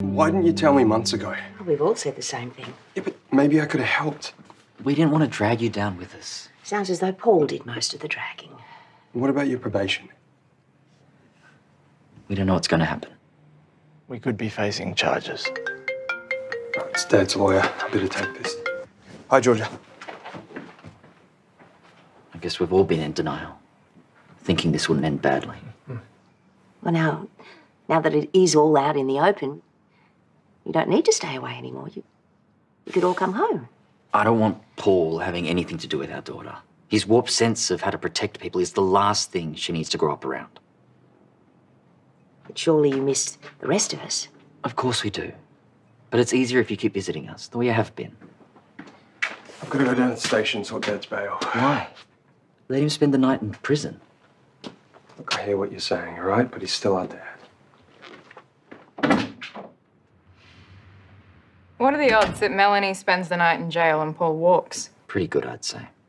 Why didn't you tell me months ago? Well, we've all said the same thing. Yeah, but maybe I could have helped. We didn't want to drag you down with us. Sounds as though Paul did most of the dragging. What about your probation? We don't know what's going to happen. We could be facing charges. Oh, it's Dad's lawyer. I better take this. Hi, Georgia. I guess we've all been in denial, thinking this wouldn't end badly. Well, now that it is all out in the open, you don't need to stay away anymore. You could all come home. I don't want Paul having anything to do with our daughter. His warped sense of how to protect people is the last thing she needs to grow up around. But surely you miss the rest of us. Of course we do. But it's easier if you keep visiting us, the way you have been. I've got to go down to the station, sort Dad's bail. Why? Let him spend the night in prison. Look, I hear what you're saying, all right? But he's still our dad. What are the odds that Melanie spends the night in jail and Paul walks? Pretty good, I'd say.